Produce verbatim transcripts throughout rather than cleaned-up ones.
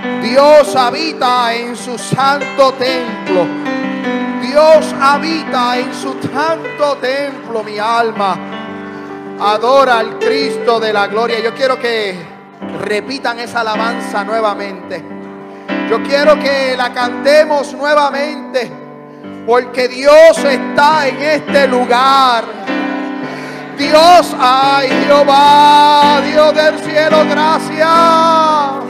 Dios habita en su santo templo. Dios habita en su santo templo. Mi alma adora al Cristo de la gloria. Yo quiero que repitan esa alabanza nuevamente. Yo quiero que la cantemos nuevamente, porque Dios está en este lugar. Dios, ay Jehová, Dios del cielo, gracias.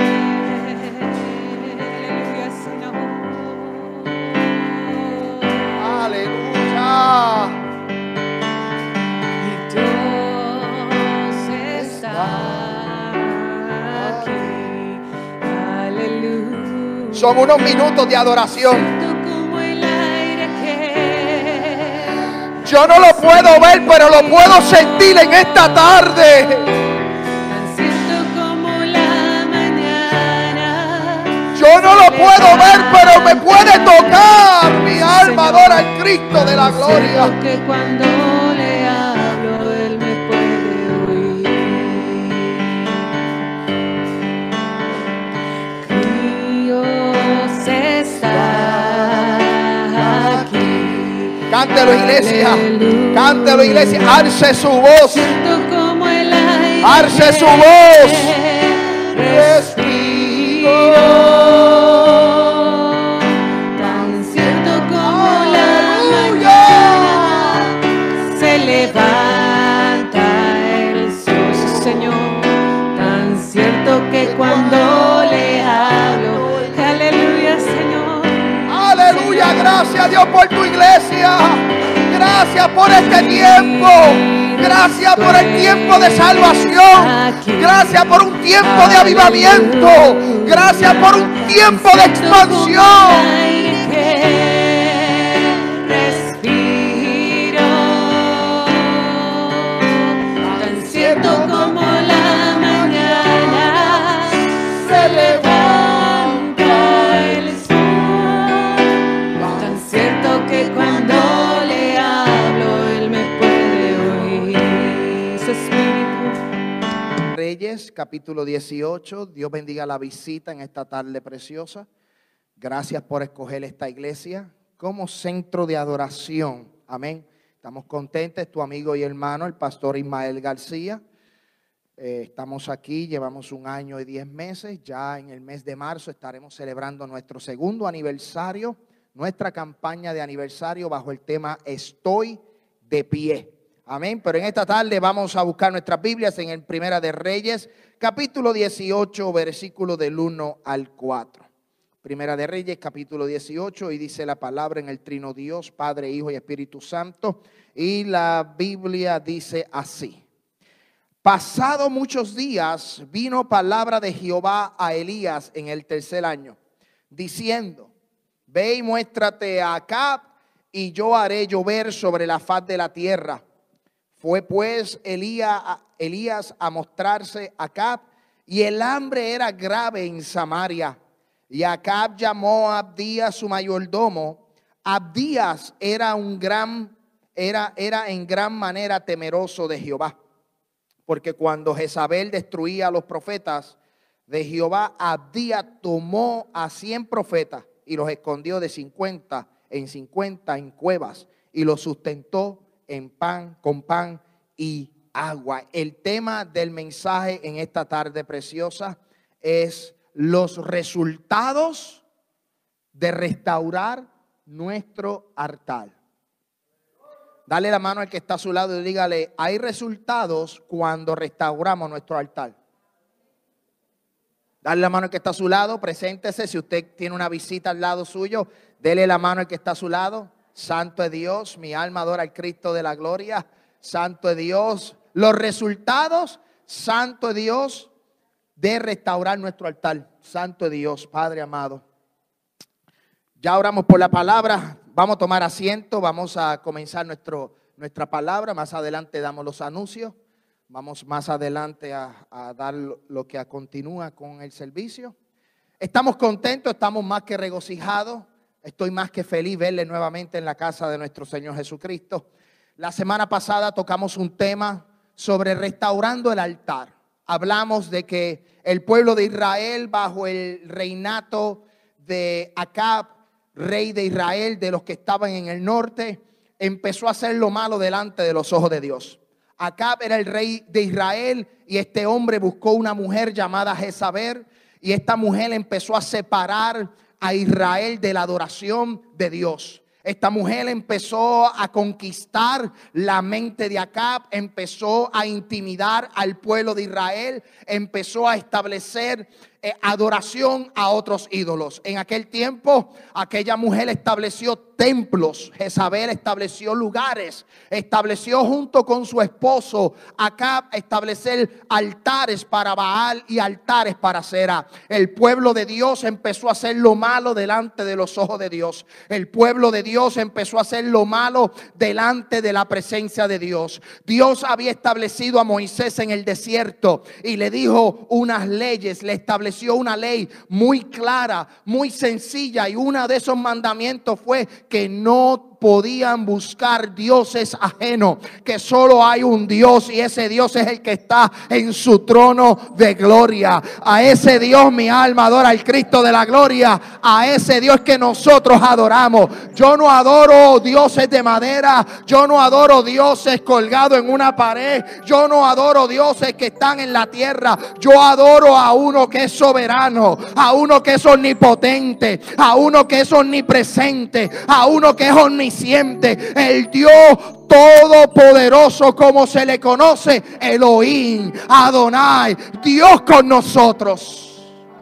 Aleluya. Dios está aquí. Aleluya. Son unos minutos de adoración. Yo no lo puedo ver, pero lo puedo sentir en esta tarde. Yo no lo puedo ver, pero me puede tocar. Mi alma adora al Cristo de la gloria. Que cuando le hablo, Él me puede oír. Dios está aquí. Cántelo, iglesia. Cántelo, iglesia. Alce su voz. Alce su voz. Respiro. Tan cierto como la mañana se levanta el sol, Señor. Tan cierto que cuando le hablo, aleluya, Señor. Aleluya, gracias a Dios por tu iglesia. Gracias por este tiempo. Gracias por el tiempo de salvación. Gracias por un tiempo de avivamiento. Gracias por un tiempo de expansión. Respiro. Tan cierto como la mañana se levanta el sol. Tan cierto que cuando le hablo, Él me puede oír. Su espíritu. Reyes, capítulo dieciocho. Dios bendiga la visita en esta tarde preciosa. Gracias por escoger esta iglesia como centro de adoración. Amén. Estamos contentos, tu amigo y hermano, el pastor Ismael García. Eh, estamos aquí, llevamos un año y diez meses. Ya en el mes de marzo estaremos celebrando nuestro segundo aniversario, nuestra campaña de aniversario bajo el tema Estoy de pie. Amén. Pero en esta tarde vamos a buscar nuestras Biblias en el Primera de Reyes, capítulo dieciocho, versículo del uno al cuatro. Primera de Reyes, capítulo dieciocho, y dice la palabra en el trino Dios, Padre, Hijo y Espíritu Santo. Y la Biblia dice así: pasado muchos días, vino palabra de Jehová a Elías en el tercer año, diciendo: ve y muéstrate a Acab, y yo haré llover sobre la faz de la tierra. Fue pues Elías, Elías a mostrarse a Acab, y el hambre era grave en Samaria. Y Acab llamó a Abdías su mayordomo. Abdías era un gran, era, era en gran manera temeroso de Jehová, porque cuando Jezabel destruía a los profetas de Jehová, Abdías tomó a cien profetas y los escondió de cincuenta en cincuenta en cuevas, y los sustentó en pan, con pan y agua. El tema del mensaje en esta tarde preciosa es los resultados de restaurar nuestro altar. Dale la mano al que está a su lado y dígale: hay resultados cuando restauramos nuestro altar. Dale la mano al que está a su lado, preséntese. Si usted tiene una visita al lado suyo, dele la mano al que está a su lado. Santo es Dios, mi alma adora al Cristo de la gloria. Santo es Dios. Los resultados, santo es Dios, de restaurar nuestro altar. Santo es Dios, Padre amado. Ya oramos por la palabra. Vamos a tomar asiento. Vamos a comenzar nuestro, nuestra palabra. Más adelante damos los anuncios. Vamos más adelante a, a dar lo que continúa con el servicio. Estamos contentos, estamos más que regocijados. Estoy más que feliz verle nuevamente en la casa de nuestro Señor Jesucristo. La semana pasada tocamos un tema sobre restaurando el altar. hablamos de que el pueblo de Israel, bajo el reinato de Acab, rey de Israel, de los que estaban en el norte, empezó a hacer lo malo delante de los ojos de Dios. Acab era el rey de Israel y este hombre buscó una mujer llamada Jezabel, y esta mujer empezó a separar a Israel de la adoración de Dios. Esta mujer empezó a conquistar la mente de Acab, empezó a intimidar al pueblo de Israel, empezó a establecer eh, adoración a otros ídolos. En aquel tiempo, aquella mujer estableció templos. Jezabel estableció lugares, estableció junto con su esposo Acab establecer altares para Baal y altares para Asera. El pueblo de Dios empezó a hacer lo malo delante de los ojos de Dios. El pueblo de Dios empezó a hacer lo malo delante de la presencia de Dios. Dios había establecido a Moisés en el desierto y le dijo unas leyes, le estableció una ley muy clara, muy sencilla, y uno de esos mandamientos fue que no podían buscar dioses ajenos, que solo hay un Dios y ese Dios es el que está en su trono de gloria. A ese Dios mi alma adora, al Cristo de la gloria. A ese Dios que nosotros adoramos. Yo no adoro dioses de madera, yo no adoro dioses colgados en una pared, yo no adoro dioses que están en la tierra. Yo adoro a uno que es soberano, a uno que es omnipotente, a uno que es omnipresente, a uno que es omnisciente, el Dios todopoderoso, como se le conoce, Elohim, Adonai, Dios con nosotros.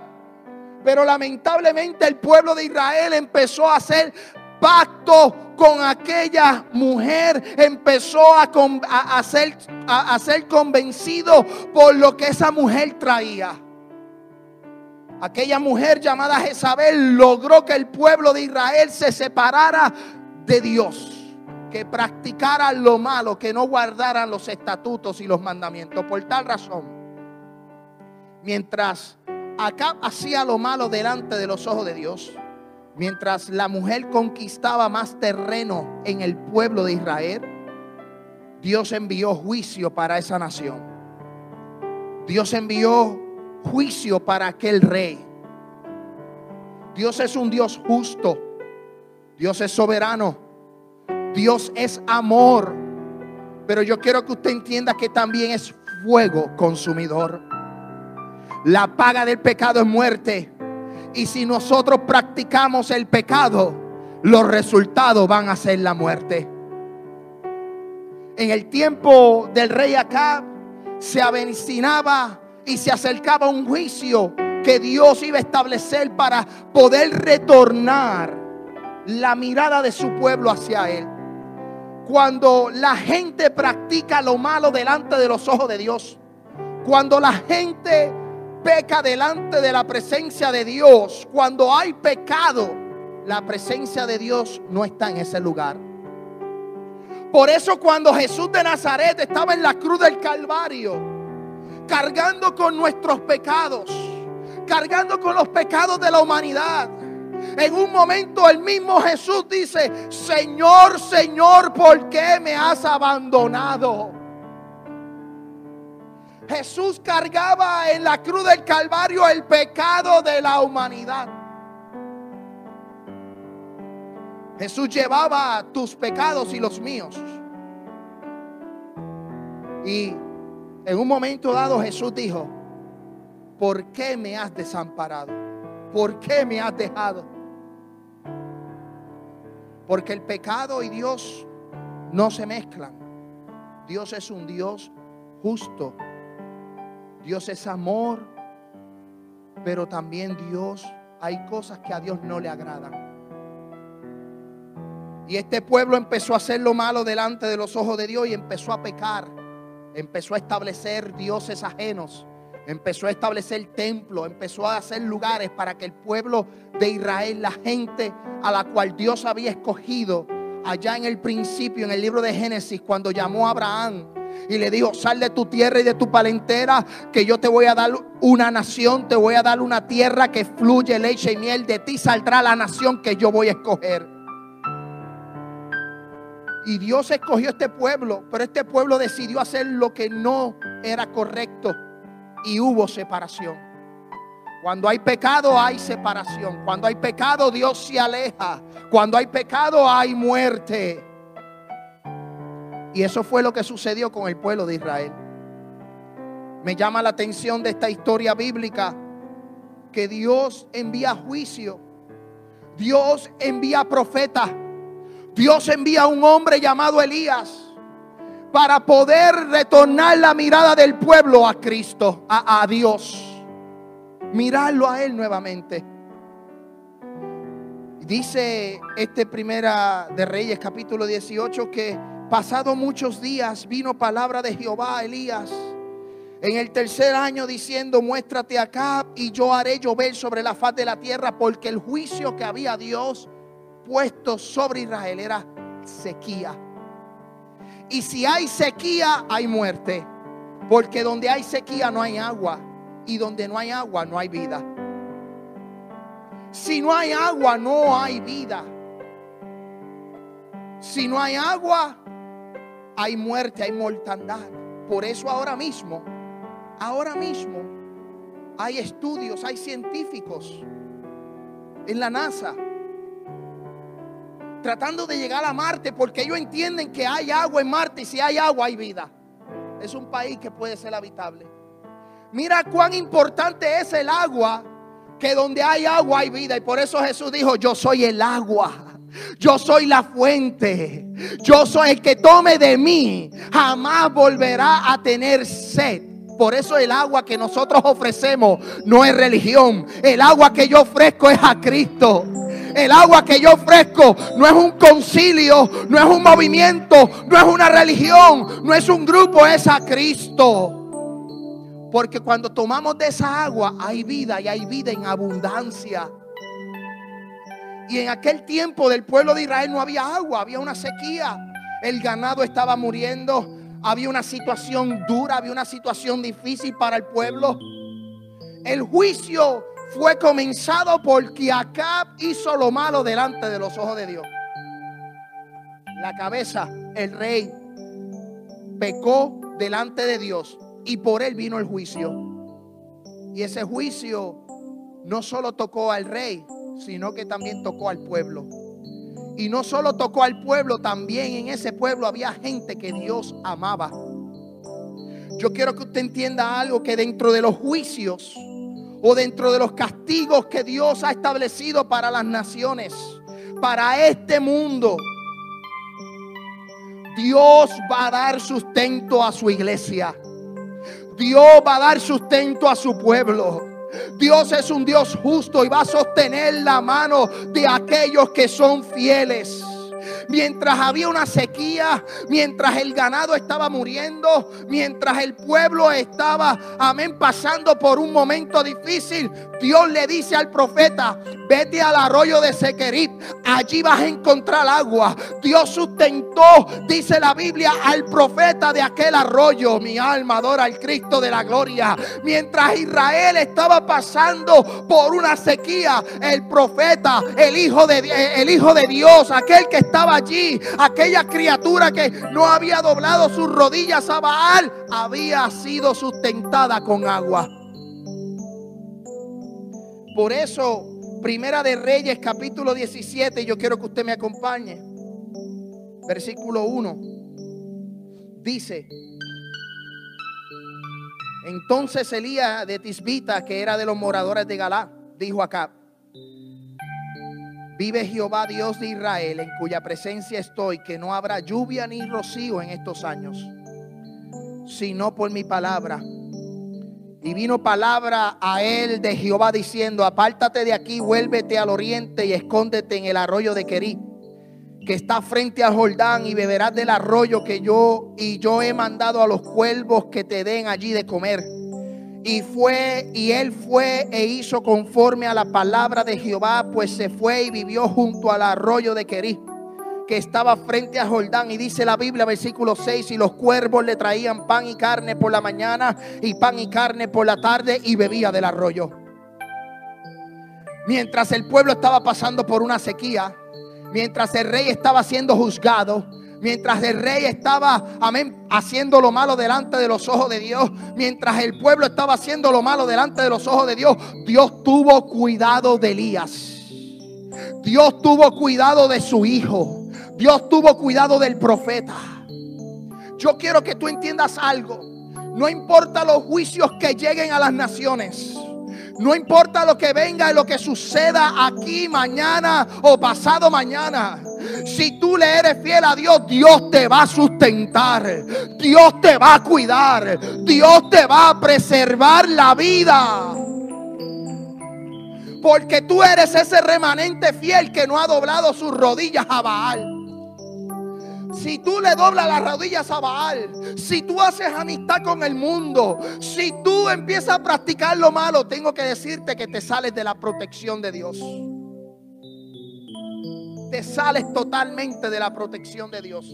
Pero lamentablemente el pueblo de Israel empezó a hacer pacto con aquella mujer, empezó a, a, a, ser, a, a ser convencido por lo que esa mujer traía. Aquella mujer llamada Jezabel logró que el pueblo de Israel se separara de Dios, que practicaran lo malo, que no guardaran los estatutos y los mandamientos. Por tal razón, mientras Acab hacía lo malo delante de los ojos de Dios, mientras la mujer conquistaba más terreno en el pueblo de Israel, Dios envió juicio para esa nación. Dios envió juicio para aquel rey. Dios es un Dios justo. Dios es soberano. Dios es amor. Pero yo quiero que usted entienda que también es fuego consumidor. La paga del pecado es muerte. Y si nosotros practicamos el pecado, los resultados van a ser la muerte. En el tiempo del rey Acab se avecinaba y se acercaba un juicio que Dios iba a establecer para poder retornar la mirada de su pueblo hacia él. Cuando la gente practica lo malo delante de los ojos de Dios, cuando la gente peca delante de la presencia de Dios, cuando hay pecado, la presencia de Dios no está en ese lugar. Por eso cuando Jesús de Nazaret estaba en la cruz del Calvario, cargando con nuestros pecados, cargando con los pecados de la humanidad, en un momento el mismo Jesús dice: Señor, Señor, ¿por qué me has abandonado? Jesús cargaba en la cruz del Calvario el pecado de la humanidad. Jesús llevaba tus pecados y los míos. Y en un momento dado Jesús dijo: ¿por qué me has desamparado? ¿Por qué me has dejado? Porque el pecado y Dios no se mezclan. Dios es un Dios justo. Dios es amor. Pero también Dios, hay cosas que a Dios no le agradan. Y este pueblo empezó a hacer lo malo delante de los ojos de Dios y empezó a pecar. Empezó a establecer dioses ajenos. Empezó a establecer templos, empezó a hacer lugares para que el pueblo de Israel, la gente a la cual Dios había escogido allá en el principio, en el libro de Génesis, cuando llamó a Abraham y le dijo: sal de tu tierra y de tu parentela, que yo te voy a dar una nación, te voy a dar una tierra que fluye leche y miel, de ti saldrá la nación que yo voy a escoger. Y Dios escogió este pueblo, pero este pueblo decidió hacer lo que no era correcto. y hubo separación. Cuando hay pecado hay separación. Cuando hay pecado Dios se aleja. Cuando hay pecado hay muerte. Y eso fue lo que sucedió con el pueblo de Israel. Me llama la atención de esta historia bíblica que Dios envía juicio. Dios envía profeta. Dios envía a un hombre llamado Elías para poder retornar la mirada del pueblo a Cristo, a, a Dios. Mirarlo a Él nuevamente. Dice este Primera de Reyes capítulo dieciocho que pasado muchos días vino palabra de Jehová a Elías en el tercer año diciendo: muéstrate acá y yo haré llover sobre la faz de la tierra, porque el juicio que había Dios puesto sobre Israel era sequía. Y si hay sequía hay muerte, porque donde hay sequía no hay agua, y donde no hay agua no hay vida. Si no hay agua no hay vida. Si no hay agua hay muerte, hay mortandad. Por eso ahora mismo, ahora mismo hay estudios, hay científicos en la NASA tratando de llegar a Marte, porque ellos entienden que hay agua en Marte, y si hay agua hay vida. Es un país que puede ser habitable. Mira cuán importante es el agua, que donde hay agua hay vida. Y por eso Jesús dijo: yo soy el agua, yo soy la fuente, yo soy el que tome de mí, jamás volverá a tener sed. Por eso el agua que nosotros ofrecemos no es religión. El agua que yo ofrezco es a Cristo. El agua que yo ofrezco no es un concilio, no es un movimiento, no es una religión, no es un grupo, es a Cristo. Porque cuando tomamos de esa agua hay vida, y hay vida en abundancia. Y en aquel tiempo del pueblo de Israel no había agua, había una sequía. El ganado estaba muriendo, había una situación dura, había una situación difícil para el pueblo. El juicio fue comenzado porque Acab hizo lo malo delante de los ojos de Dios. La cabeza, el rey, pecó delante de Dios, y por él vino el juicio. Y ese juicio no solo tocó al rey, sino que también tocó al pueblo. Y no solo tocó al pueblo, también en ese pueblo había gente que Dios amaba. Yo quiero que usted entienda algo, que dentro de los juicios o dentro de los castigos que Dios ha establecido para las naciones, para este mundo, Dios va a dar sustento a su iglesia. Dios va a dar sustento a su pueblo. Dios es un Dios justo y va a sostener la mano de aquellos que son fieles. Mientras había una sequía, mientras el ganado estaba muriendo, mientras el pueblo estaba, amén, pasando por un momento difícil, Dios le dice al profeta: vete al arroyo de Sequerit, allí vas a encontrar agua. Dios sustentó, dice la Biblia, al profeta de aquel arroyo. Mi alma adora al Cristo de la gloria. Mientras Israel estaba pasando por una sequía, el profeta, el hijo de, el hijo de Dios, aquel que estaba allí, aquella criatura que no había doblado sus rodillas a Baal, había sido sustentada con agua. Por eso, Primera de Reyes capítulo diecisiete, yo quiero que usted me acompañe. Versículo uno dice: entonces Elías de Tisbita, que era de los moradores de Galá, dijo a Acab: vive Jehová Dios de Israel, en cuya presencia estoy, que no habrá lluvia ni rocío en estos años, sino por mi palabra. Y vino palabra a él de Jehová diciendo: apártate de aquí, vuélvete al oriente y escóndete en el arroyo de Querí, que está frente al Jordán, y beberás del arroyo que yo y yo he mandado a los cuervos que te den allí de comer. Y fue, y él fue e hizo conforme a la palabra de Jehová, pues se fue y vivió junto al arroyo de Querí, que estaba frente a Jordán. Y dice la Biblia, versículo seis: y los cuervos le traían pan y carne por la mañana y pan y carne por la tarde, y bebía del arroyo. Mientras el pueblo estaba pasando por una sequía, mientras el rey estaba siendo juzgado, Mientras el rey estaba, amén, haciendo lo malo delante de los ojos de Dios, mientras el pueblo estaba haciendo lo malo delante de los ojos de Dios, Dios tuvo cuidado de Elías. Dios tuvo cuidado de su hijo. Dios tuvo cuidado del profeta. Yo quiero que tú entiendas algo. No importa los juicios que lleguen a las naciones. No importa lo que venga y lo que suceda aquí mañana o pasado mañana. Si tú le eres fiel a Dios, Dios te va a sustentar. Dios te va a cuidar. Dios te va a preservar la vida. Porque tú eres ese remanente fiel que no ha doblado sus rodillas a Baal. Si tú le doblas las rodillas a Baal, si tú haces amistad con el mundo, si tú empiezas a practicar lo malo, tengo que decirte que te sales de la protección de Dios. Te sales totalmente de la protección de Dios.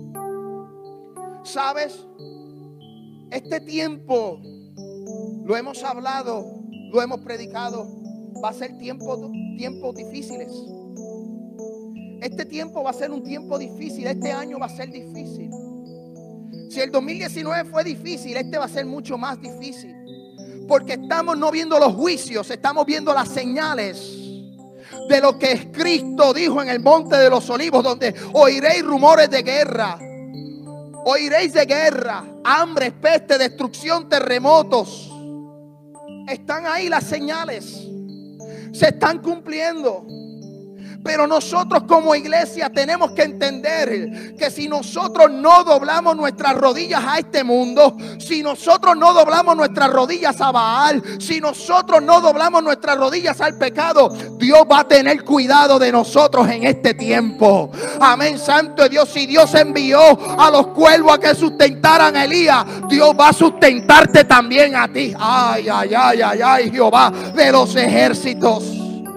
¿Sabes? Este tiempo, lo hemos hablado, lo hemos predicado, va a ser tiempo, tiempos difíciles. Este tiempo va a ser un tiempo difícil. Este año va a ser difícil. Si el dos mil diecinueve fue difícil, este va a ser mucho más difícil. Porque estamos no viendo los juicios, estamos viendo las señales de lo que Cristo dijo en el Monte de los Olivos, donde oiréis rumores de guerra. Oiréis de guerra, hambre, peste, destrucción, terremotos. Están ahí las señales. Se están cumpliendo. Pero nosotros como iglesia tenemos que entender que si nosotros no doblamos nuestras rodillas a este mundo, si nosotros no doblamos nuestras rodillas a Baal, si nosotros no doblamos nuestras rodillas al pecado, Dios va a tener cuidado de nosotros en este tiempo. Amén, santo de Dios. Si Dios envió a los cuervos a que sustentaran a Elías, Dios va a sustentarte también a ti. Ay, ay, ay, ay, ay, Jehová de los ejércitos.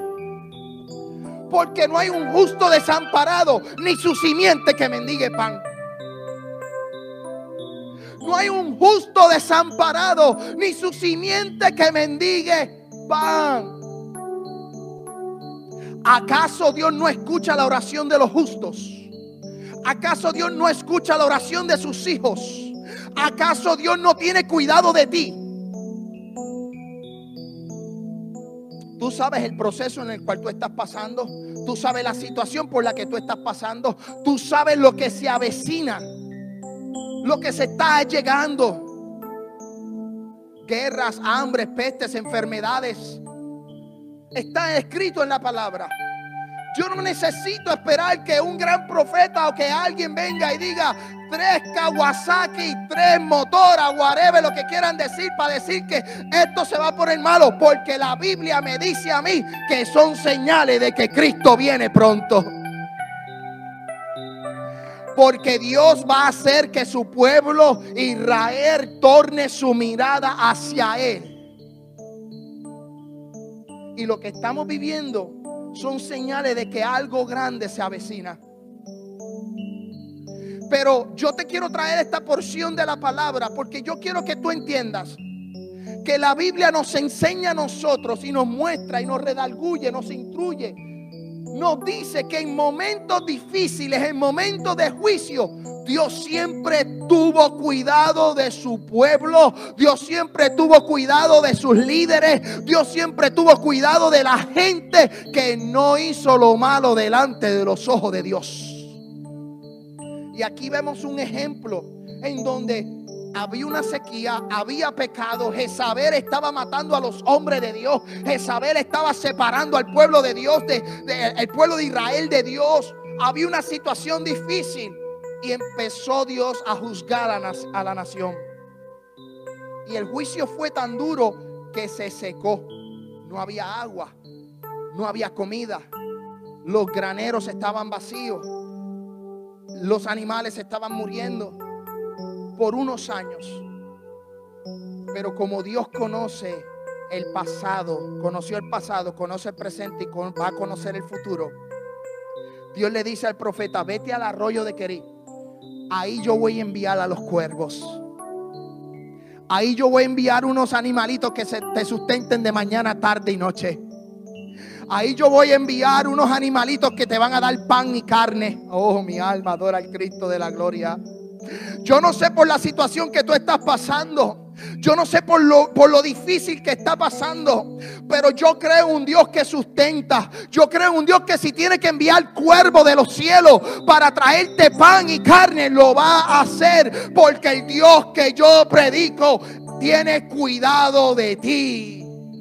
Porque no hay un justo desamparado, ni su simiente que mendigue pan. No hay un justo desamparado, ni su simiente que mendigue pan. ¿Acaso Dios no escucha la oración de los justos? ¿Acaso Dios no escucha la oración de sus hijos? ¿Acaso Dios no tiene cuidado de ti? Tú sabes el proceso en el cual tú estás pasando. Tú sabes la situación por la que tú estás pasando. Tú sabes lo que se avecina, lo que se está llegando. Guerras, hambres, pestes, enfermedades. Está escrito en la palabra. Yo no necesito esperar que un gran profeta o que alguien venga y diga tres Kawasaki, tres motoras, whatever, lo que quieran decir para decir que esto se va a poner malo. Porque la Biblia me dice a mí que son señales de que Cristo viene pronto. Porque Dios va a hacer que su pueblo Israel torne su mirada hacia Él. Y lo que estamos viviendo son señales de que algo grande se avecina. Pero yo te quiero traer esta porción de la palabra porque yo quiero que tú entiendas que la Biblia nos enseña a nosotros y nos muestra y nos redarguye, nos instruye. Nos dice que en momentos difíciles, en momentos de juicio, Dios siempre tuvo cuidado de su pueblo. Dios siempre tuvo cuidado de sus líderes. Dios siempre tuvo cuidado de la gente que no hizo lo malo delante de los ojos de Dios. Y aquí vemos un ejemplo en donde había una sequía, había pecado. Jezabel estaba matando a los hombres de Dios. Jezabel estaba separando al pueblo de Dios, de, de, el pueblo de Israel de Dios. Había una situación difícil. Y empezó Dios a juzgar a, a la nación. Y el juicio fue tan duro que se secó. No había agua, no había comida. Los graneros estaban vacíos. Los animales estaban muriendo por unos años. Pero como Dios conoce el pasado, conoció el pasado, conoce el presente y va a conocer el futuro, Dios le dice al profeta: vete al arroyo de Querí. Ahí yo voy a enviar a los cuervos. Ahí yo voy a enviar unos animalitos que se te sustenten de mañana, tarde y noche. Ahí yo voy a enviar unos animalitos que te van a dar pan y carne. Oh, mi alma adora al Cristo de la gloria. Yo no sé por la situación que tú estás pasando. Yo no sé por lo, por lo difícil que está pasando. Pero yo creo en un Dios que sustenta. Yo creo en un Dios que si tiene que enviar cuervo de los cielos para traerte pan y carne, lo va a hacer. Porque el Dios que yo predico tiene cuidado de ti.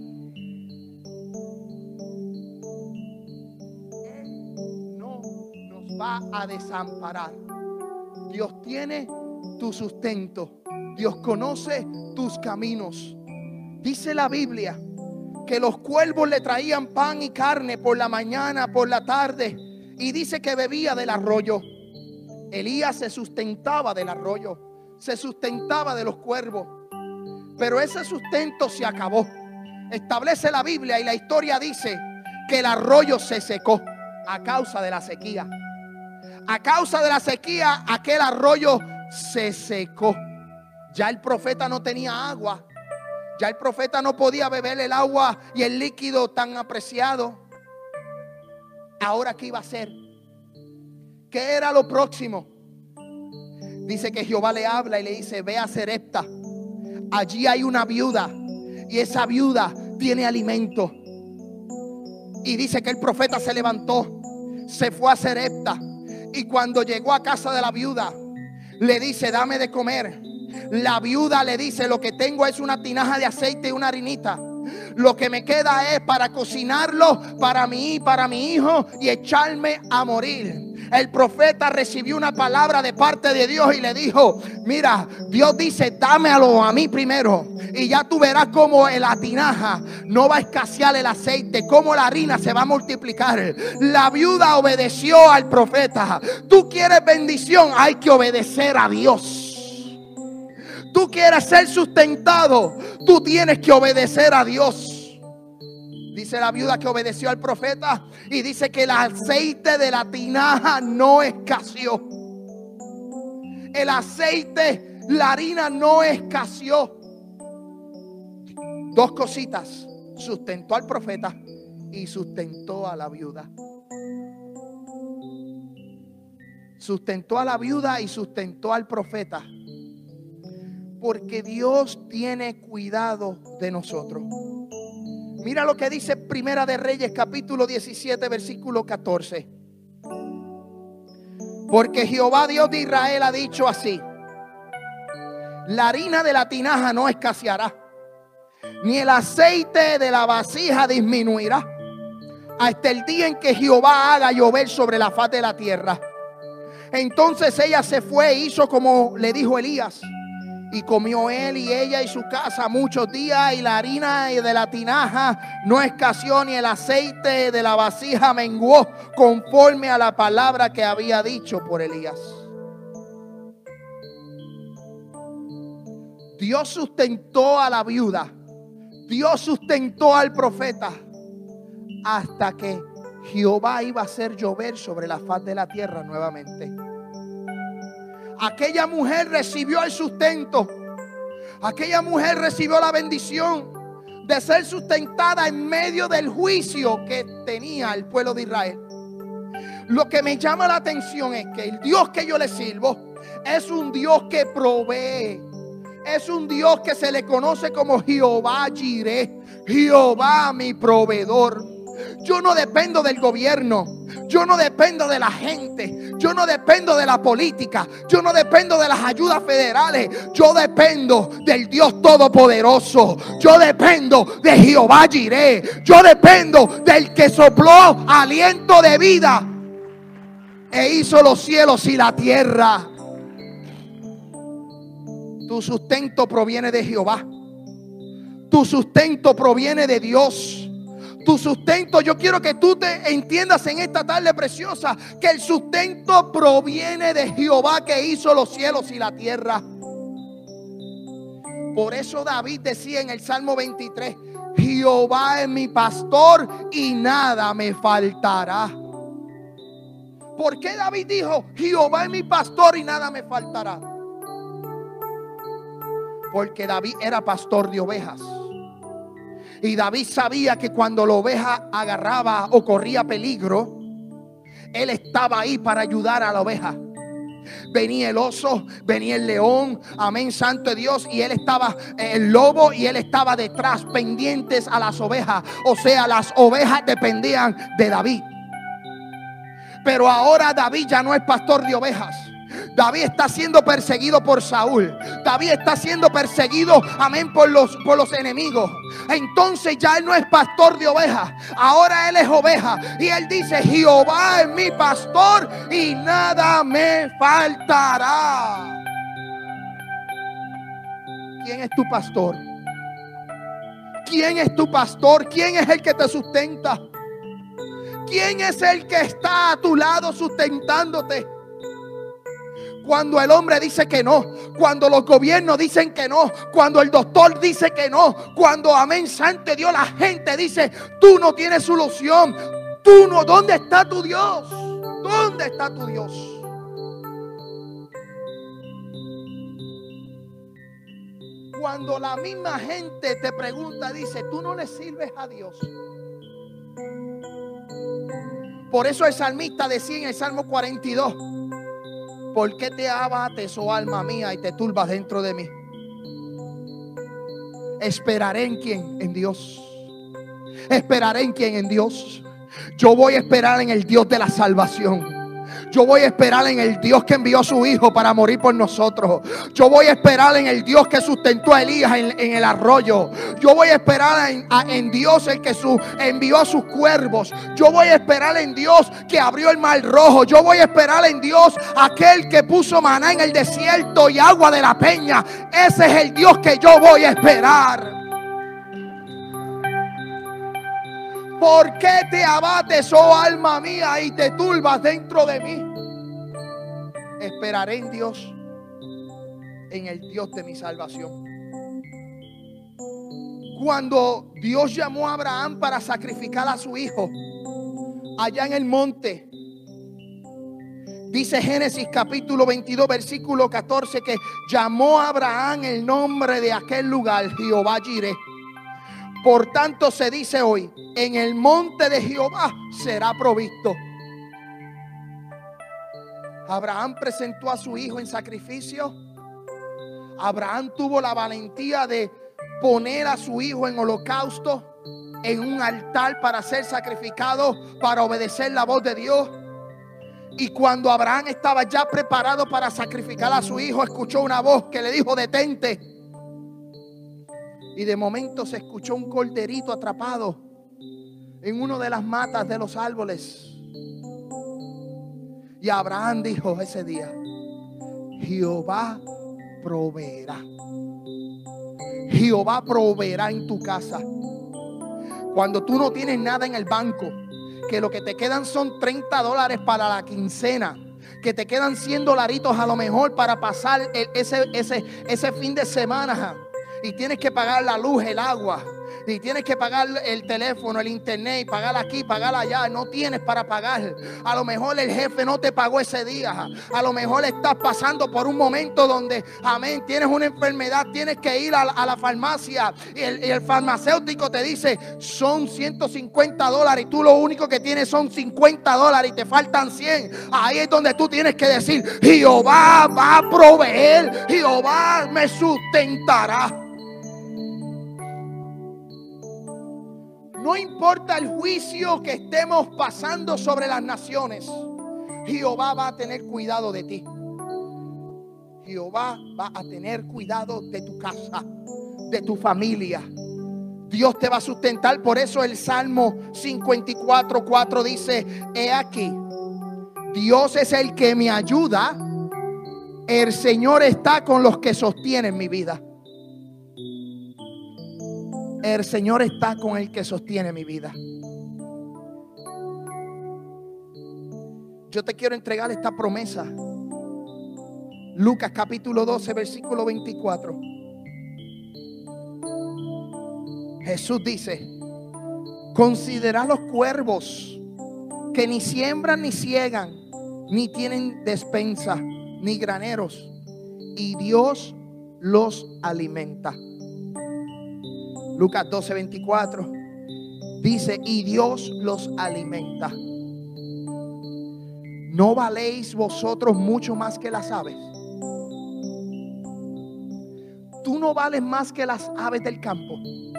Él no nos va a desamparar. Dios tiene tu sustento. Dios conoce tus caminos. Dice la Biblia que los cuervos le traían pan y carne por la mañana, por la tarde. Y dice que bebía del arroyo. Elías se sustentaba del arroyo. Se sustentaba de los cuervos. Pero ese sustento se acabó. Establece la Biblia y la historia dice que el arroyo se secó a causa de la sequía. A causa de la sequía, aquel arroyo se secó. Ya el profeta no tenía agua. Ya el profeta no podía beber el agua y el líquido tan apreciado. Ahora, ¿qué iba a hacer? ¿Qué era lo próximo? Dice que Jehová le habla y le dice: ve a Sarepta. Allí hay una viuda y esa viuda tiene alimento. Y dice que el profeta se levantó, se fue a Sarepta. Y cuando llegó a casa de la viuda, le dice: dame de comer. La viuda le dice: lo que tengo es una tinaja de aceite y una harinita. Lo que me queda es para cocinarlo para mí, para mi hijo y echarme a morir. El profeta recibió una palabra de parte de Dios y le dijo: mira, Dios dice: dámelo a mí primero. Y ya tú verás cómo en la tinaja no va a escasear el aceite, cómo la harina se va a multiplicar. La viuda obedeció al profeta. Tú quieres bendición, hay que obedecer a Dios. Tú quieres ser sustentado, tú tienes que obedecer a Dios. Dice la viuda que obedeció al profeta y dice que el aceite de la tinaja no escaseó. El aceite, la harina no escaseó. Dos cositas: sustentó al profeta y sustentó a la viuda. Sustentó a la viuda y sustentó al profeta. Porque Dios tiene cuidado de nosotros. Mira lo que dice Primera de Reyes capítulo diecisiete versículo catorce. Porque Jehová Dios de Israel ha dicho así: la harina de la tinaja no escaseará, ni el aceite de la vasija disminuirá, hasta el día en que Jehová haga llover sobre la faz de la tierra. Entonces ella se fue e hizo como le dijo Elías. Y comió él y ella y su casa muchos días, y la harina de la tinaja no escaseó, ni el aceite de la vasija menguó, conforme a la palabra que había dicho por Elías. Dios sustentó a la viuda. Dios sustentó al profeta hasta que Jehová iba a hacer llover sobre la faz de la tierra nuevamente. Aquella mujer recibió el sustento. Aquella mujer recibió la bendición de ser sustentada en medio del juicio que tenía el pueblo de Israel. Lo que me llama la atención es que el Dios que yo le sirvo es un Dios que provee. Es un Dios que se le conoce como Jehová Jireh, Jehová mi proveedor. Yo no dependo del gobierno. Yo no dependo de la gente. Yo no dependo de la política. Yo no dependo de las ayudas federales. Yo dependo del Dios Todopoderoso. Yo dependo de Jehová Jireh. Yo dependo del que sopló aliento de vida e hizo los cielos y la tierra. Tu sustento proviene de Jehová. Tu sustento proviene de Dios. Tu sustento, yo quiero que tú te entiendas en esta tarde preciosa que el sustento proviene de Jehová que hizo los cielos y la tierra. Por eso David decía en el Salmo veintitrés: Jehová es mi pastor y nada me faltará. ¿Por qué David dijo Jehová es mi pastor y nada me faltará? Porque David era pastor de ovejas. Y David sabía que cuando la oveja agarraba o corría peligro, él estaba ahí para ayudar a la oveja. Venía el oso, venía el león, amén, santo de Dios, y él estaba, el lobo, y él estaba detrás, pendientes a las ovejas. O sea, las ovejas dependían de David. Pero ahora David ya no es pastor de ovejas. David está siendo perseguido por Saúl. David está siendo perseguido, amén, por los, por los enemigos. Entonces ya él no es pastor de ovejas. Ahora él es oveja. Y él dice: Jehová es mi pastor y nada me faltará. ¿Quién es tu pastor? ¿Quién es tu pastor? ¿Quién es el que te sustenta? ¿Quién es el que está a tu lado sustentándote? Cuando el hombre dice que no, cuando los gobiernos dicen que no, cuando el doctor dice que no, cuando, amén, santo Dios, la gente dice: tú no tienes solución, tú no, ¿dónde está tu Dios? ¿Dónde está tu Dios? Cuando la misma gente te pregunta, dice: tú no le sirves a Dios. Por eso el salmista decía en el Salmo cuarenta y dos: ¿por qué te abates, oh alma mía, y te turbas dentro de mí? Esperaré en quién, en Dios. Esperaré en quién, en Dios. Yo voy a esperar en el Dios de la salvación. Yo voy a esperar en el Dios que envió a su hijo para morir por nosotros. Yo voy a esperar en el Dios que sustentó a Elías en, en el arroyo. Yo voy a esperar en, a, en Dios el que su, envió a sus cuervos. Yo voy a esperar en Dios que abrió el mar rojo. Yo voy a esperar en Dios aquel que puso maná en el desierto y agua de la peña. Ese es el Dios que yo voy a esperar. ¿Por qué te abates, oh alma mía, y te turbas dentro de mí? Esperaré en Dios, en el Dios de mi salvación. Cuando Dios llamó a Abraham para sacrificar a su hijo allá en el monte, dice Génesis capítulo veintidós versículo catorce, que llamó a Abraham el nombre de aquel lugar, Jehová Jireh. Por tanto se dice hoy: en el monte de Jehová será provisto. Abraham presentó a su hijo en sacrificio. Abraham tuvo la valentía de poner a su hijo en holocausto, en un altar para ser sacrificado, para obedecer la voz de Dios. Y cuando Abraham estaba ya preparado para sacrificar a su hijo, escuchó una voz que le dijo: detente. Y de momento se escuchó un corderito atrapado en una de las matas de los árboles. Y Abraham dijo ese día: Jehová proveerá. Jehová proveerá en tu casa. Cuando tú no tienes nada en el banco, que lo que te quedan son treinta dólares para la quincena, que te quedan cien dolaritos a lo mejor para pasar el, ese, ese, ese fin de semana, y tienes que pagar la luz, el agua, y tienes que pagar el teléfono, el internet, pagar aquí, pagar allá. No tienes para pagar. A lo mejor el jefe no te pagó ese día. A lo mejor estás pasando por un momento donde, amén, tienes una enfermedad, tienes que ir a, a la farmacia, y el, y el farmacéutico te dice: son ciento cincuenta dólares, y tú lo único que tienes son cincuenta dólares y te faltan cien. Ahí es donde tú tienes que decir: Jehová va a proveer, Jehová me sustentará. No importa el juicio que estemos pasando sobre las naciones, Jehová va a tener cuidado de ti. Jehová va a tener cuidado de tu casa, de tu familia. Dios te va a sustentar. Por eso el Salmo cincuenta y cuatro, cuatro dice: he aquí, Dios es el que me ayuda, el Señor está con los que sostienen mi vida. El Señor está con el que sostiene mi vida. Yo te quiero entregar esta promesa. Lucas capítulo doce versículo veinticuatro. Jesús dice: considera los cuervos, que ni siembran ni ciegan, ni tienen despensa, ni graneros, y Dios los alimenta. Lucas doce, veinticuatro. Dice, y Dios los alimenta. ¿No valéis vosotros mucho más que las aves? Tú no vales más que las aves del campo.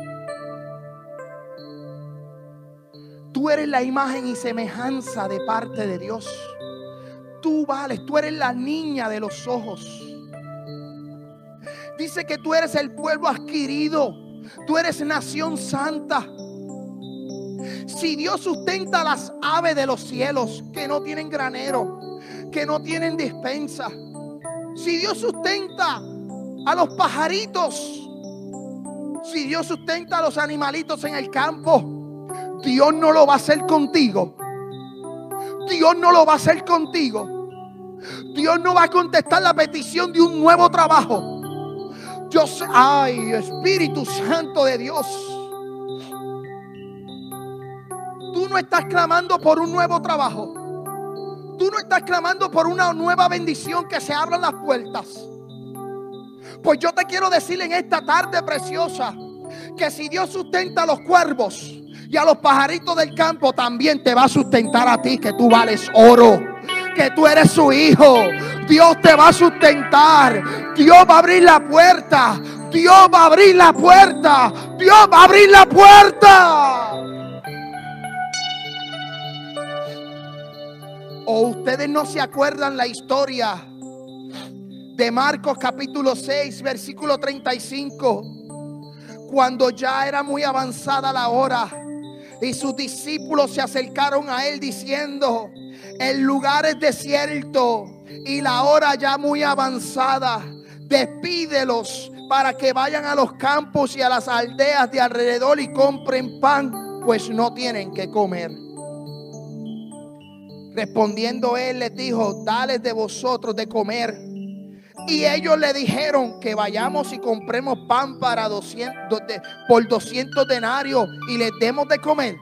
Tú eres la imagen y semejanza de parte de Dios. Tú vales, tú eres la niña de los ojos. Dice que tú eres el pueblo adquirido. Tú eres nación santa. Si Dios sustenta a las aves de los cielos, que no tienen granero, que no tienen despensa. Si Dios sustenta a los pajaritos, si Dios sustenta a los animalitos en el campo, Dios no lo va a hacer contigo. Dios no lo va a hacer contigo. Dios no va a contestar la petición de un nuevo trabajo. Yo sé, ay, Espíritu Santo de Dios. Tú no estás clamando por un nuevo trabajo. Tú no estás clamando por una nueva bendición, que se abran las puertas. Pues yo te quiero decir en esta tarde preciosa, que si Dios sustenta a los cuervos y a los pajaritos del campo, también te va a sustentar a ti, que tú vales oro, que tú eres su hijo. Dios te va a sustentar. Dios va a abrir la puerta. Dios va a abrir la puerta. Dios va a abrir la puerta. ¿O ustedes no se acuerdan la historia de Marcos capítulo seis, versículo treinta y cinco? Cuando ya era muy avanzada la hora y sus discípulos se acercaron a él diciendo: el lugar es desierto y la hora ya muy avanzada. Despídelos para que vayan a los campos y a las aldeas de alrededor y compren pan, pues no tienen que comer. Respondiendo él les dijo: dales de vosotros de comer. Y ellos le dijeron: que vayamos y compremos pan para doscientos, por doscientos denarios y les demos de comer.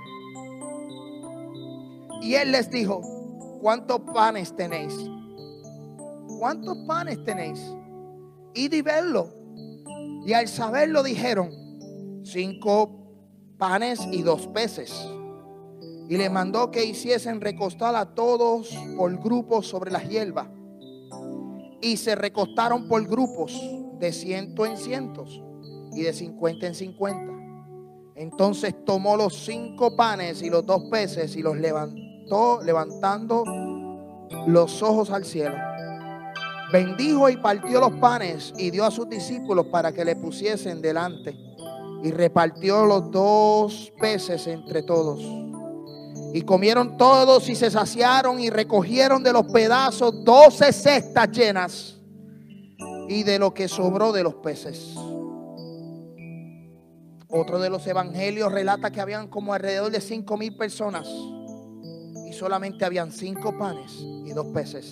Y él les dijo: ¿cuántos panes tenéis? ¿Cuántos panes tenéis? Id y verlo. Y al saberlo dijeron: cinco panes y dos peces. Y les mandó que hiciesen recostar a todos por grupos sobre las hierbas. Y se recostaron por grupos, de ciento en cientos y de cincuenta en cincuenta. Entonces tomó los cinco panes y los dos peces y los levantó, levantando los ojos al cielo. Bendijo y partió los panes y dio a sus discípulos para que le pusiesen delante. Y repartió los dos peces entre todos. Y comieron todos y se saciaron y recogieron de los pedazos doce cestas llenas y de lo que sobró de los peces. Otro de los evangelios relata que habían como alrededor de cinco mil personas y solamente habían cinco panes y dos peces.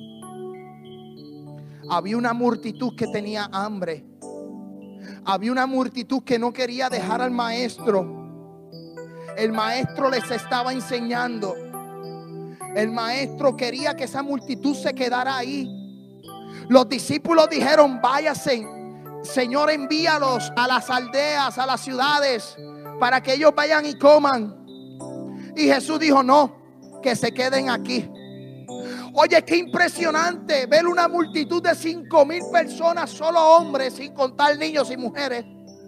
Había una multitud que tenía hambre. Había una multitud que no quería dejar al maestro. El maestro les estaba enseñando. El maestro quería que esa multitud se quedara ahí. Los discípulos dijeron: váyase, Señor, envíalos a las aldeas, a las ciudades, para que ellos vayan y coman. Y Jesús dijo: no, que se queden aquí. Oye, qué impresionante ver una multitud de cinco mil personas, solo hombres, sin contar niños y mujeres.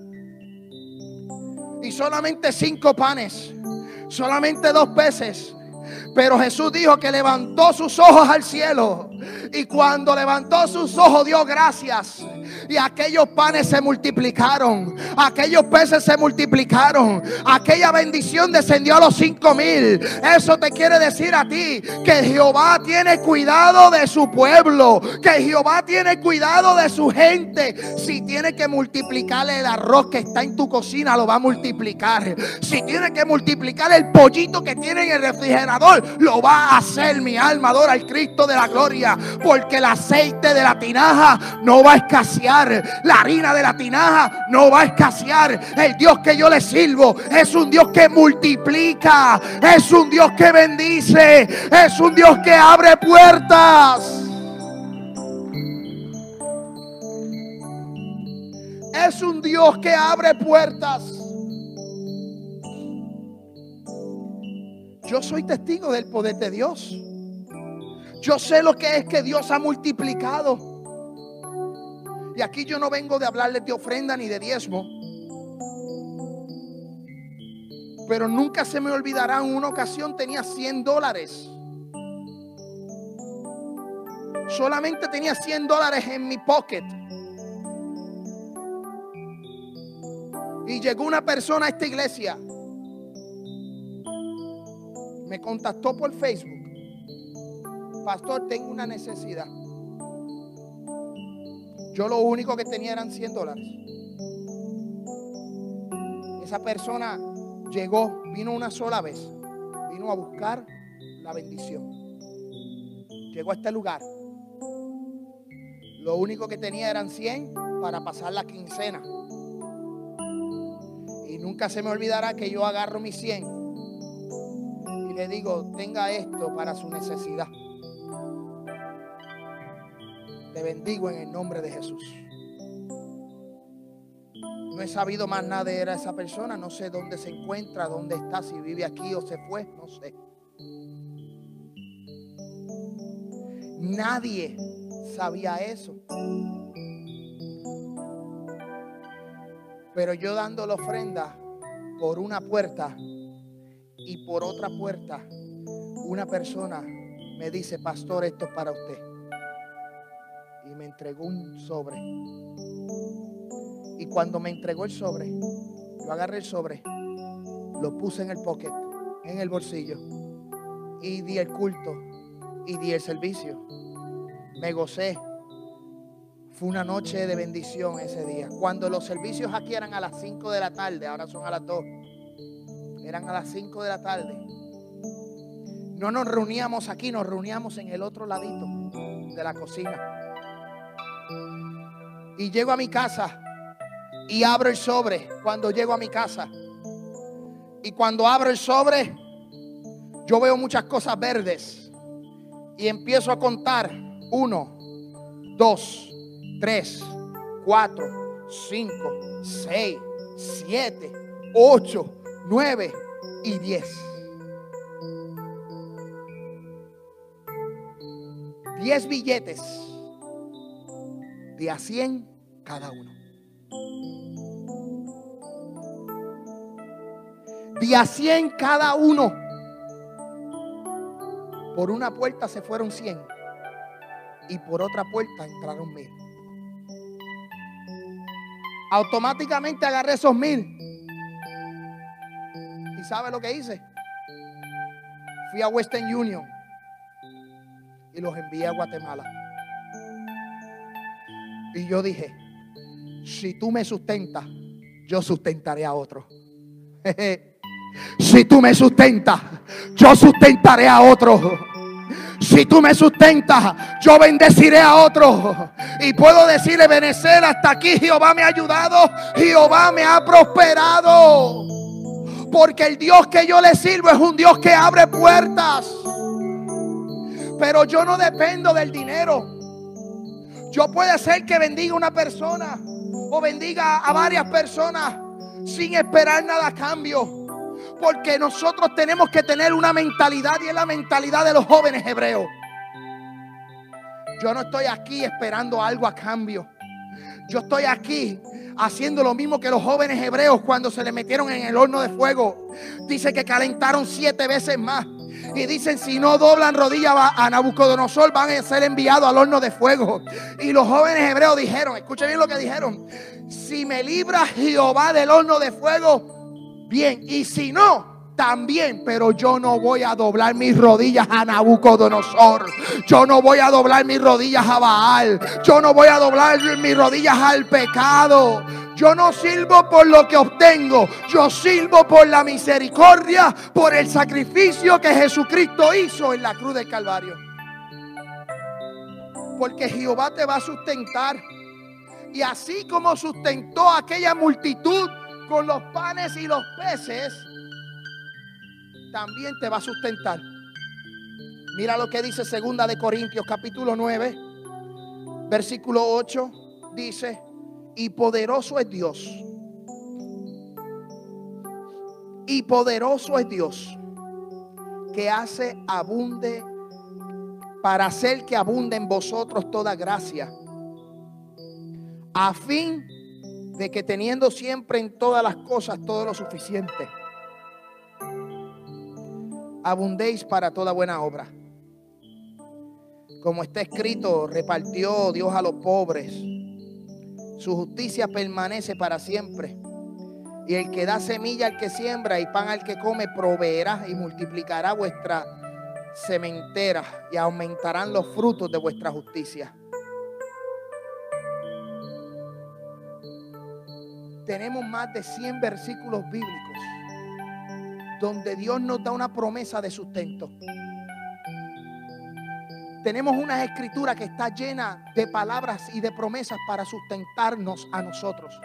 Y solamente cinco panes, solamente dos peces. Pero Jesús dijo que levantó sus ojos al cielo. Y cuando levantó sus ojos dio gracias. Y aquellos panes se multiplicaron. Aquellos peces se multiplicaron. Aquella bendición descendió a los cinco mil. Eso te quiere decir a ti que Jehová tiene cuidado de su pueblo. Que Jehová tiene cuidado de su gente. Si tiene que multiplicar el arroz que está en tu cocina, lo va a multiplicar. Si tiene que multiplicar el pollito que tiene en el refrigerador, lo va a hacer. Mi alma adora al Cristo de la gloria. Porque el aceite de la tinaja no va a escasear. La harina de la tinaja no va a escasear. El Dios que yo le sirvo es un Dios que multiplica. Es un Dios que bendice. Es un Dios que abre puertas. Es un Dios que abre puertas. Yo soy testigo del poder de Dios. Yo sé lo que es que Dios ha multiplicado. Y aquí yo no vengo de hablarles de ofrenda ni de diezmo. Pero nunca se me olvidará, en una ocasión tenía cien dólares. Solamente tenía cien dólares en mi pocket. Y llegó una persona a esta iglesia. Me contactó por Facebook. Pastor, tengo una necesidad. Yo lo único que tenía eran cien dólares. Esa persona llegó, vino una sola vez. Vino a buscar la bendición. Llegó a este lugar. Lo único que tenía eran cien para pasar la quincena. Y nunca se me olvidará que yo agarro mis cien y le digo, tenga esto para su necesidad. Te bendigo en el nombre de Jesús. No he sabido más nada de esa persona. No sé dónde se encuentra, dónde está, si vive aquí o se fue, no sé. Nadie sabía eso. Pero yo dando la ofrenda por una puerta y por otra puerta, una persona me dice, pastor, esto es para usted. Y me entregó un sobre. Y cuando me entregó el sobre, yo agarré el sobre, lo puse en el pocket, en el bolsillo, y di el culto y di el servicio. Me gocé. Fue una noche de bendición ese día. Cuando los servicios aquí eran a las cinco de la tarde, ahora son a las dos. Eran a las cinco de la tarde. No nos reuníamos aquí, nos reuníamos en el otro ladito de la cocina. Y llego a mi casa y abro el sobre cuando llego a mi casa. Y cuando abro el sobre, yo veo muchas cosas verdes. Y empiezo a contar. Uno, dos, tres, cuatro, cinco, seis, siete, ocho, nueve y diez. Diez billetes de a cien cada uno. De a cien cada uno. Por una puerta se fueron cien. Y por otra puerta entraron mil. Automáticamente agarré esos mil. ¿Y sabe lo que hice? Fui a Western Union y los envié a Guatemala. Y yo dije, si tú me sustentas, yo sustentaré a otro. Si tú me sustentas, yo sustentaré a otro. Si tú me sustentas, yo bendeciré a otros. Y puedo decirle, Ebenezer, hasta aquí Jehová me ha ayudado, Jehová me ha prosperado. Porque el Dios que yo le sirvo es un Dios que abre puertas. Pero yo no dependo del dinero. Yo puede ser que bendiga a una persona o bendiga a varias personas sin esperar nada a cambio. Porque nosotros tenemos que tener una mentalidad, y es la mentalidad de los jóvenes hebreos. Yo no estoy aquí esperando algo a cambio. Yo estoy aquí haciendo lo mismo que los jóvenes hebreos cuando se le metieron en el horno de fuego. Dice que calentaron siete veces más. Y dicen, si no doblan rodillas a Nabucodonosor, van a ser enviados al horno de fuego. Y los jóvenes hebreos dijeron, escuchen bien lo que dijeron: si me libra Jehová del horno de fuego, bien, y si no, también, pero yo no voy a doblar mis rodillas a Nabucodonosor. Yo no voy a doblar mis rodillas a Baal. Yo no voy a doblar mis rodillas al pecado. Yo no sirvo por lo que obtengo. Yo sirvo por la misericordia, por el sacrificio que Jesucristo hizo en la cruz del Calvario. Porque Jehová te va a sustentar. Y así como sustentó a aquella multitud con los panes y los peces, también te va a sustentar. Mira lo que dice segunda de Corintios capítulo nueve, versículo ocho. Dice: y poderoso es Dios. Y poderoso es Dios que hace abunde, para hacer que abunde en vosotros toda gracia, a fin de que teniendo siempre en todas las cosas todo lo suficiente, abundéis para toda buena obra. Como está escrito, repartió Dios a los pobres, su justicia permanece para siempre. Y el que da semilla al que siembra y pan al que come, proveerá y multiplicará vuestra sementera y aumentarán los frutos de vuestra justicia. Tenemos más de cien versículos bíblicos donde Dios nos da una promesa de sustento. Tenemos una escritura que está llena de palabras y de promesas para sustentarnos a nosotros.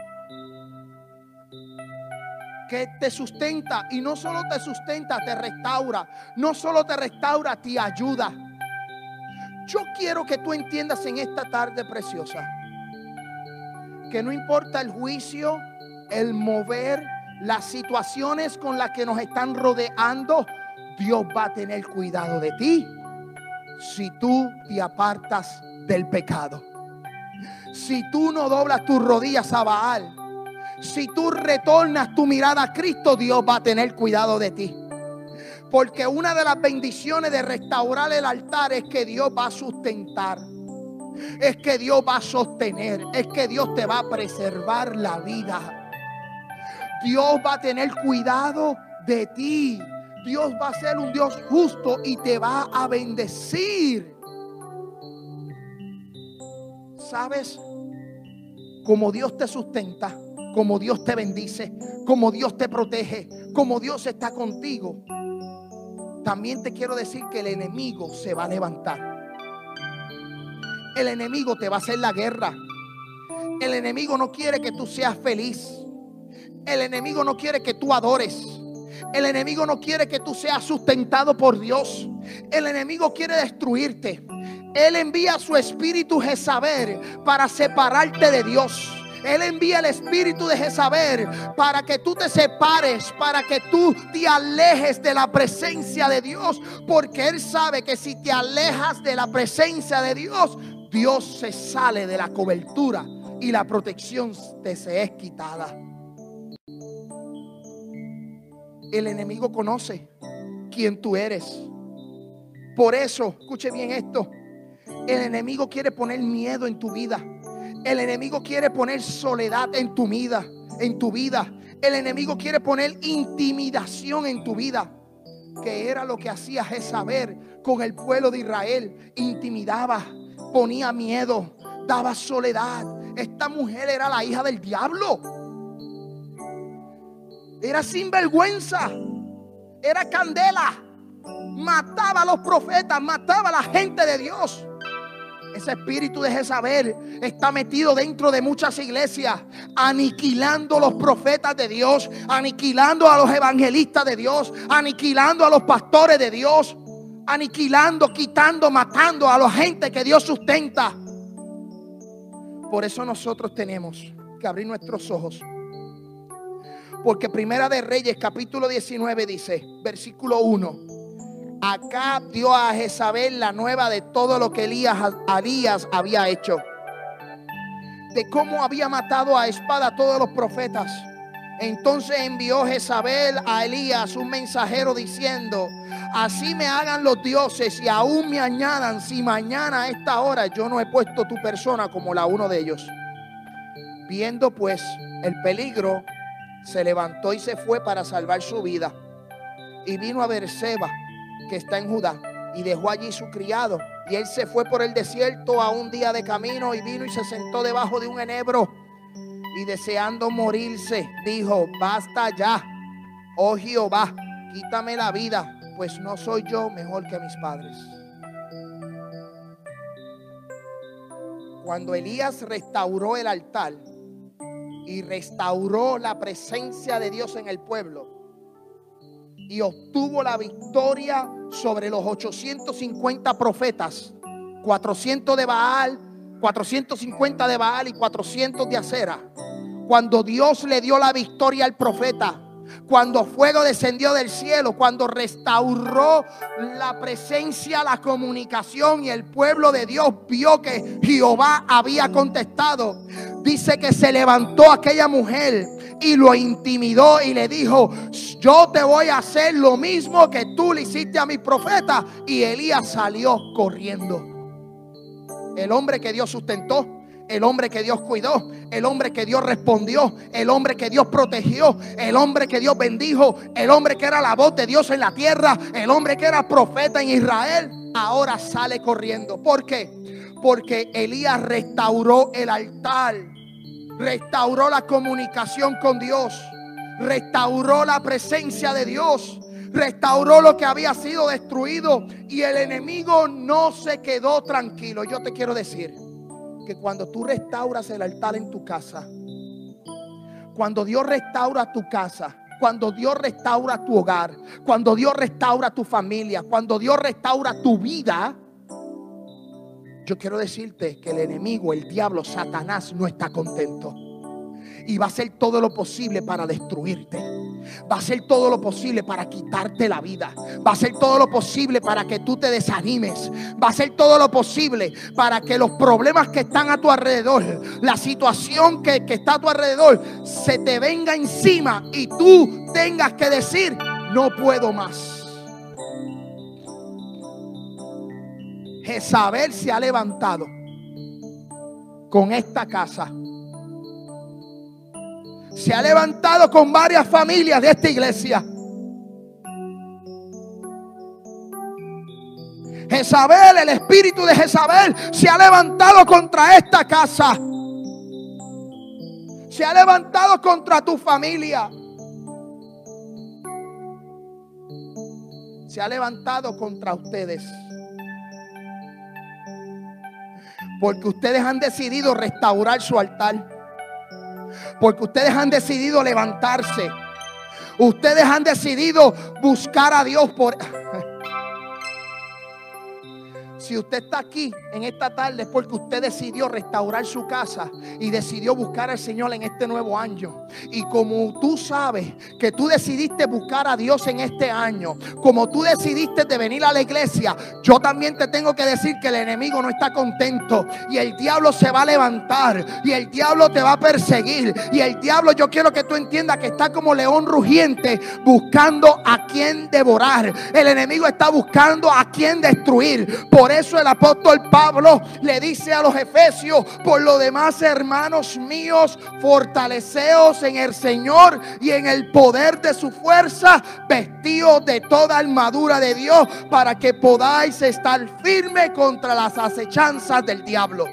Que te sustenta, y no solo te sustenta, te restaura. No solo te restaura, te ayuda. Yo quiero que tú entiendas en esta tarde preciosa que no importa el juicio, el mover, las situaciones con las que nos están rodeando, Dios va a tener cuidado de ti si tú te apartas del pecado. Si tú no doblas tus rodillas a Baal, si tú retornas tu mirada a Cristo, Dios va a tener cuidado de ti. Porque una de las bendiciones de restaurar el altar es que Dios va a sustentar, es que Dios va a sostener, es que Dios te va a preservar la vida. Dios va a tener cuidado de ti. Dios va a ser un Dios justo y te va a bendecir. ¿Sabes? Como Dios te sustenta, como Dios te bendice, como Dios te protege, como Dios está contigo, también te quiero decir que el enemigo se va a levantar. El enemigo te va a hacer la guerra. El enemigo no quiere que tú seas feliz. El enemigo no quiere que tú adores. El enemigo no quiere que tú seas sustentado por Dios. El enemigo quiere destruirte. Él envía su espíritu Jezabel para separarte de Dios. Él envía el espíritu de Jezabel para que tú te separes, para que tú te alejes de la presencia de Dios. Porque Él sabe que si te alejas de la presencia de Dios, Dios se sale de la cobertura y la protección te se es quitada. El enemigo conoce quién tú eres. Por eso, escuche bien esto, el enemigo quiere poner miedo en tu vida. El enemigo quiere poner soledad en tu vida, en tu vida. El enemigo quiere poner intimidación en tu vida, que era lo que hacía Jezabel con el pueblo de Israel. Intimidaba, ponía miedo, daba soledad. Esta mujer era la hija del diablo. Era sinvergüenza, era candela, mataba a los profetas, mataba a la gente de Dios. Ese espíritu de Jezabel está metido dentro de muchas iglesias, aniquilando a los profetas de Dios, aniquilando a los evangelistas de Dios, aniquilando a los pastores de Dios, aniquilando, quitando, matando a la gente que Dios sustenta. Por eso nosotros tenemos que abrir nuestros ojos. Porque Primera de Reyes capítulo diecinueve dice, versículo uno: Acab dio a Jezabel la nueva de todo lo que Elías, Elías había hecho, de cómo había matado a espada a todos los profetas. Entonces envió Jezabel a Elías un mensajero diciendo: así me hagan los dioses y aún me añadan, si mañana a esta hora yo no he puesto tu persona como la uno de ellos. Viendo pues el peligro, se levantó y se fue para salvar su vida. Y vino a Beerseba, que está en Judá, y dejó allí su criado. Y él se fue por el desierto a un día de camino, y vino y se sentó debajo de un enebro. Y deseando morirse, dijo: basta ya, oh Jehová, quítame la vida, pues no soy yo mejor que mis padres. Cuando Elías restauró el altar y restauró la presencia de Dios en el pueblo y obtuvo la victoria sobre los ochocientos cincuenta profetas, cuatrocientos de Baal, cuatrocientos cincuenta de Baal y cuatrocientos de Acera. Cuando Dios le dio la victoria al profeta, cuando fuego descendió del cielo, cuando restauró la presencia, la comunicación, y el pueblo de Dios vio que Jehová había contestado, dice que se levantó aquella mujer y lo intimidó y le dijo: yo te voy a hacer lo mismo que tú le hiciste a mi profeta. Y Elías salió corriendo. El hombre que Dios sustentó, el hombre que Dios cuidó, el hombre que Dios respondió, el hombre que Dios protegió, el hombre que Dios bendijo, el hombre que era la voz de Dios en la tierra, el hombre que era profeta en Israel, ahora sale corriendo. ¿Por qué? Porque Elías restauró el altar, restauró la comunicación con Dios, restauró la presencia de Dios, restauró lo que había sido destruido, y el enemigo no se quedó tranquilo. Yo te quiero decir que cuando tú restauras el altar en tu casa, cuando Dios restaura tu casa, cuando Dios restaura tu hogar, cuando Dios restaura tu familia, cuando Dios restaura tu vida, yo quiero decirte que el enemigo, el diablo, Satanás, no está contento. Y va a hacer todo lo posible para destruirte. Va a hacer todo lo posible para quitarte la vida. Va a hacer todo lo posible para que tú te desanimes. Va a hacer todo lo posible para que los problemas que están a tu alrededor, la situación que, que está a tu alrededor, se te venga encima y tú tengas que decir: no puedo más. Jezabel se ha levantado con esta casa. Se ha levantado con varias familias de esta iglesia. Jezabel, el espíritu de Jezabel, se ha levantado contra esta casa. Se ha levantado contra tu familia. Se ha levantado contra ustedes. Porque ustedes han decidido restaurar su altar. Porque ustedes han decidido levantarse. Ustedes han decidido buscar a Dios por... Si usted está aquí en esta tarde es porque usted decidió restaurar su casa y decidió buscar al Señor en este nuevo año. Y como tú sabes que tú decidiste buscar a Dios en este año, como tú decidiste de venir a la iglesia, yo también te tengo que decir que el enemigo no está contento. Y el diablo se va a levantar. Y el diablo te va a perseguir. Y el diablo, yo quiero que tú entiendas que está como león rugiente buscando a quien devorar. El enemigo está buscando a quien destruir. Por eso el apóstol Pablo le dice a los efesios: por lo demás, hermanos míos, fortaleceos en el Señor y en el poder de su fuerza, vestidos de toda armadura de Dios, para que podáis estar firme contra las acechanzas del diablo.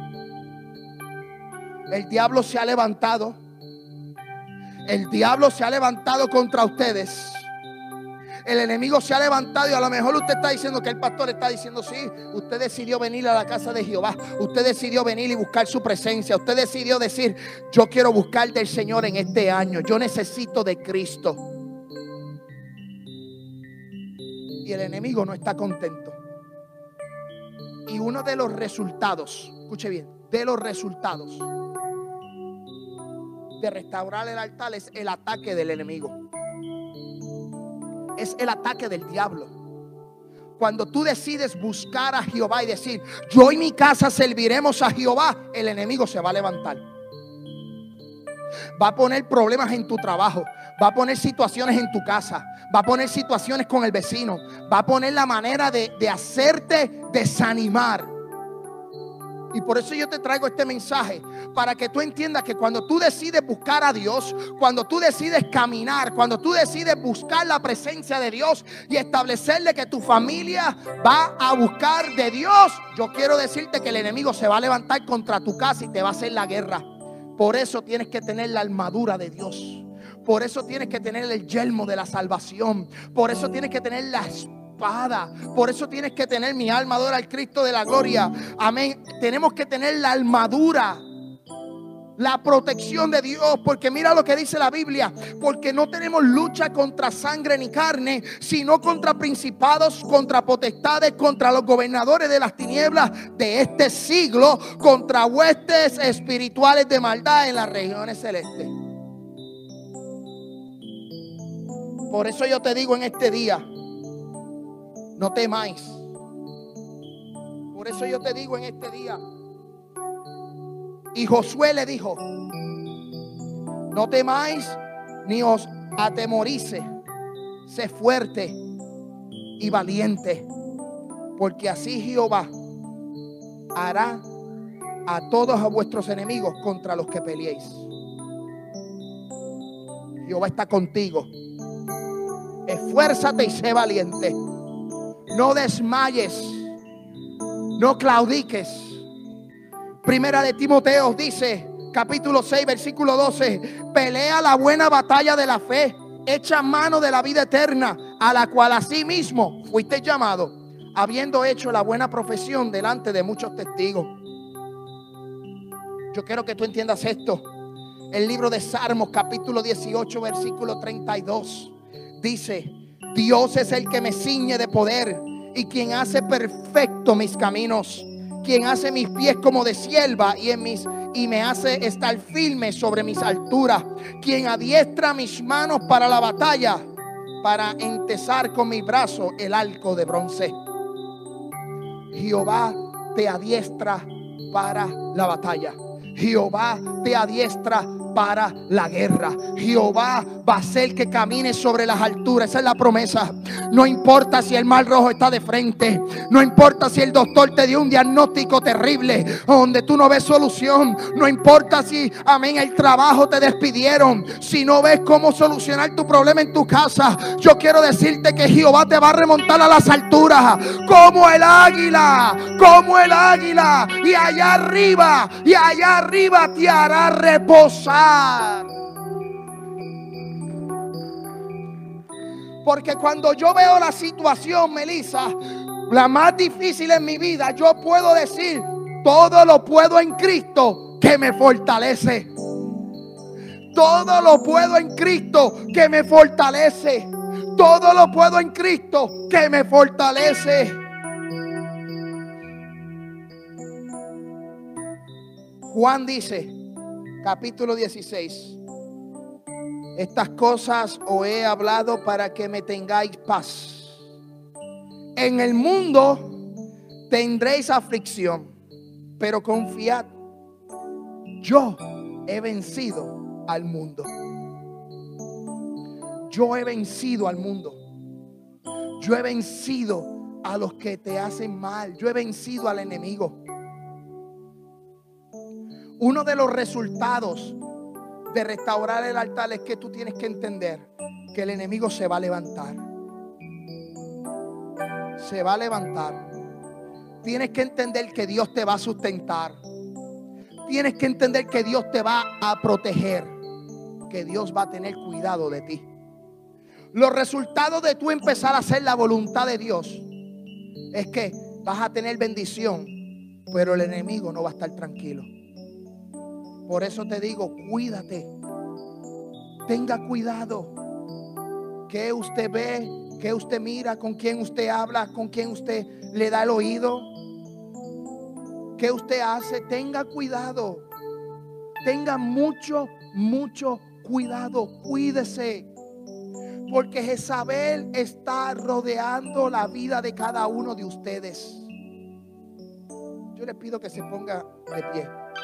El diablo se ha levantado. El diablo se ha levantado contra ustedes. El enemigo se ha levantado, y a lo mejor usted está diciendo que el pastor está diciendo: sí, usted decidió venir a la casa de Jehová, usted decidió venir y buscar su presencia, usted decidió decir: yo quiero buscar del Señor en este año, yo necesito de Cristo. Y el enemigo no está contento. Y uno de los resultados, escuche bien, de los resultados de restaurar el altar es el ataque del enemigo. Es el ataque del diablo. Cuando tú decides buscar a Jehová y decir: yo y mi casa serviremos a Jehová, el enemigo se va a levantar. Va a poner problemas en tu trabajo, va a poner situaciones en tu casa, va a poner situaciones con el vecino, va a poner la manera de, de hacerte desanimar. Y por eso yo te traigo este mensaje, para que tú entiendas que cuando tú decides buscar a Dios, cuando tú decides caminar, cuando tú decides buscar la presencia de Dios y establecerle que tu familia va a buscar de Dios, yo quiero decirte que el enemigo se va a levantar contra tu casa y te va a hacer la guerra. Por eso tienes que tener la armadura de Dios. Por eso tienes que tener el yelmo de la salvación. Por eso tienes que tener la espada. Por eso tienes que tener: mi alma adora al Cristo de la gloria. Amén. Tenemos que tener la armadura, la protección de Dios, porque mira lo que dice la Biblia: porque no tenemos lucha contra sangre ni carne, sino contra principados, contra potestades, contra los gobernadores de las tinieblas de este siglo, contra huestes espirituales de maldad en las regiones celestes. Por eso yo te digo en este día, no temáis. Por eso yo te digo en este día. Y Josué le dijo: no temáis ni os atemorice, sé fuerte y valiente, porque así Jehová hará a todos a vuestros enemigos contra los que peleéis. Jehová está contigo. Esfuérzate y sé valiente. No desmayes, no claudiques. Primera de Timoteo dice, capítulo seis, versículo doce: pelea la buena batalla de la fe, echa mano de la vida eterna, a la cual asimismo fuiste llamado, habiendo hecho la buena profesión delante de muchos testigos. Yo quiero que tú entiendas esto. El libro de Salmos, capítulo dieciocho, versículo treinta y dos, dice: Dios es el que me ciñe de poder y quien hace perfecto mis caminos, quien hace mis pies como de sierva y, en mis, y me hace estar firme sobre mis alturas, quien adiestra mis manos para la batalla, para entesar con mi brazo el arco de bronce. Jehová te adiestra para la batalla. Jehová te adiestra para la guerra. Jehová va a hacer que camines sobre las alturas. Esa es la promesa. No importa si el mar rojo está de frente, no importa si el doctor te dio un diagnóstico terrible donde tú no ves solución, no importa si, amén, el trabajo te despidieron, si no ves cómo solucionar tu problema en tu casa, yo quiero decirte que Jehová te va a remontar a las alturas como el águila, como el águila, y allá arriba, y allá arriba te hará reposar. Porque cuando yo veo la situación, Melissa, la más difícil en mi vida, yo puedo decir: todo lo puedo en Cristo que me fortalece. Todo lo puedo en Cristo que me fortalece. Todo lo puedo en Cristo que me fortalece. Juan dice, capítulo dieciséis: estas cosas os he hablado para que me tengáis paz. En el mundo tendréis aflicción, pero confiad, yo he vencido al mundo. Yo he vencido al mundo. Yo he vencido a los que te hacen mal. Yo he vencido al enemigo. Uno de los resultados de restaurar el altar es que tú tienes que entender que el enemigo se va a levantar. Se va a levantar. Tienes que entender que Dios te va a sustentar. Tienes que entender que Dios te va a proteger, que Dios va a tener cuidado de ti. Los resultados de tú empezar a hacer la voluntad de Dios es que vas a tener bendición, pero el enemigo no va a estar tranquilo. Por eso te digo, cuídate. Tenga cuidado. ¿Qué usted ve? ¿Qué usted mira? ¿Con quién usted habla? ¿Con quién usted le da el oído? ¿Qué usted hace? Tenga cuidado. Tenga mucho, mucho cuidado. Cuídese. Porque Jezabel está rodeando la vida de cada uno de ustedes. Yo les pido que se ponga de pie.